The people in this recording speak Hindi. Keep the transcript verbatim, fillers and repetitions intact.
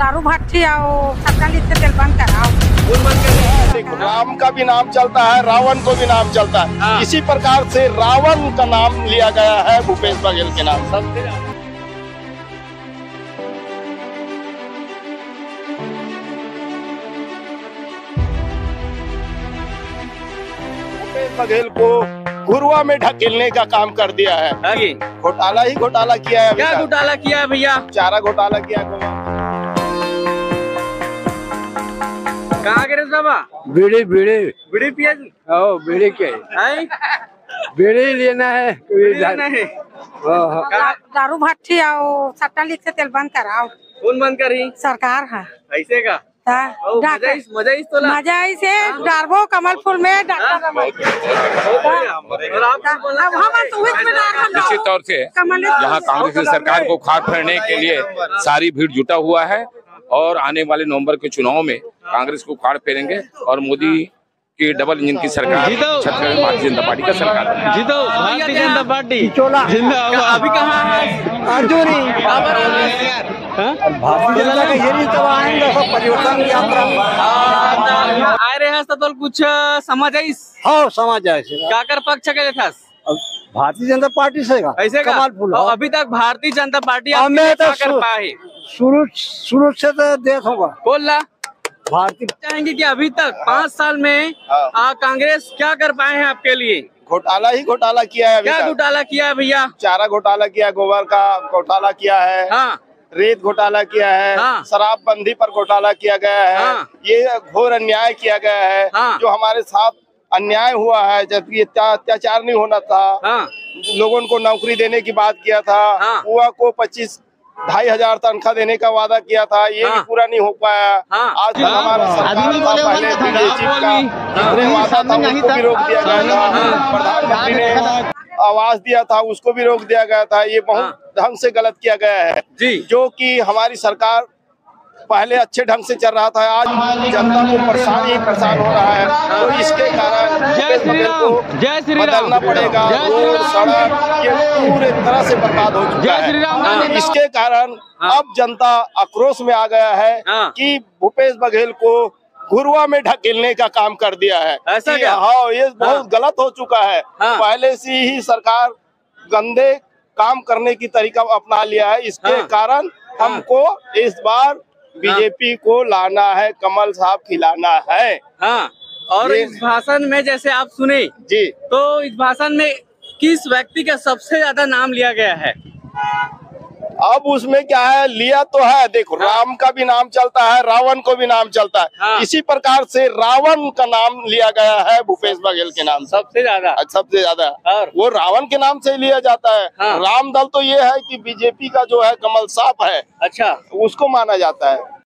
दारू भट्टी और सरकारी से तेल बंद कराओ। देखो, राम का भी नाम चलता है, रावण को भी नाम चलता है। हाँ। इसी प्रकार से रावण का नाम लिया गया है भूपेश बघेल के नाम। सबसे भूपेश बघेल को घुरुआ में ढकेलने का काम कर दिया है। आगे घोटाला ही घोटाला किया है अभी क्या तक। घोटाला किया है भैया? चारा घोटाला किया गोवा। कहाँ गिरे बाबा? बीड़ी बीड़ी बीड़ी पिया जी? ओ बीड़ी के हैं? बीड़ी लेना है बीड़ी लेना है। हाँ, कहाँ? दारू भट्टी और सरकारी से तेल बंद कराओ। कौन बंद करी? सरकार है ऐसे का? हाँ, ओ, डॉक्टर- मजा इस मजा इस तोला। मजा ऐसे डारबो कमल फूल में डॉक्टर रमन। और आप क्या बोलना अब हम तो उस में डाल रहे निश्चित तौर से कमल यहाँ कांग्रेस की सरकार को खाट फेरने के लिए सारी भीड़ जुटा हुआ है और आने वाले नवंबर के चुनाव में कांग्रेस को खाट फेरेंगे और मोदी की डबल इंजन की सरकार छत्तीसगढ़ में भारतीय जनता पार्टी का सरकार बनेगी। जीतो भारतीय जनता पार्टी जिंदाबाद। अभी कहाँ है? अर्जुनी खबर आ रही है यार। हाँ? भारतीय जनता का यही तब आएंगे सब परिवर्तन की यात्रा आए रहे हस तो कुछ समझ आईस हाँ समाज जाए का कर पक्ष के था भारतीय जनता पार्टी से का ऐसे का? कमाल फूल और अभी तक भारतीय जनता पार्टी आपके हमें लिए तो क्या कर सु- पाए? शुरू शुरू से तो देख होगा बोल ला भारतीय चाहेंगे कि अभी तक पाँच साल में हाँ। आ, कांग्रेस क्या कर पाए हैं आपके लिए? घोटाला ही घोटाला किया है अभी क्या तक। घोटाला किया है भैया? चारा घोटाला किया, गोबर का घोटाला किया है, हाँ रेत घोटाला किया है, हाँ। शराबबंदी पर घोटाला किया गया है। हाँ। ये घोर अन्याय किया गया है। हाँ। जो हमारे साथ अन्याय हुआ है, जबकि अत्या- अत्याचार नहीं होना था। हाँ लोगों को नौकरी देने की बात किया था। हाँ। युवा को पच्चीस ढाई हजार तनख्वाह देने का वादा किया था, ये हाँ। भी पूरा नहीं हो पाया। हाँ। आज तक हमारा सरकार का पहले बीजेपी का जितने वादा था उसको भी रोक दिया गया था। प्रधानमंत्री ने आवास दिया था, उसको भी रोक दिया गया था। ये बहुत ढंग से गलत किया गया है जी। जो कि हमारी सरकार पहले अच्छे ढंग से चल रहा था, आज जनता को परेशान ही परेशान हो रहा है। तो इसके कारण जय श्री बघेल राम, को जय श्री राम, बदलना पड़ेगा। जय श्री रोड राम। सड़क ये पूरे तरह से बर्बाद हो चुका जय श्री राम। है। हाँ। इसके कारण हाँ। अब जनता आक्रोश में आ गया है हाँ। कि भूपेश बघेल को घुरुआ में ढकेलने का काम कर दिया है। ऐसा कि क्या? हाँ, ये बहुत हाँ। गलत हो चुका है। हाँ। पहले से ही सरकार गंदे काम करने की तरीका अपना लिया है। इसके हाँ। कारण हमको इस बार बीजेपी को लाना है, कमल साहब खिलाना है। हाँ और ये- इस भाषण में जैसे आप सुने जी, तो इस भाषण में किस व्यक्ति का सबसे ज्यादा नाम लिया गया है? अब उसमें क्या है, लिया तो है। देखो, हाँ। राम का भी नाम चलता है, रावण को भी नाम चलता है। हाँ। इसी प्रकार से रावण का नाम लिया गया है भूपेश बघेल के नाम से सबसे ज्यादा सबसे ज्यादा। और वो रावण के नाम से लिया जाता है। हाँ। राम दल तो ये है कि बीजेपी का जो है कमल साफ है, अच्छा उसको माना जाता है।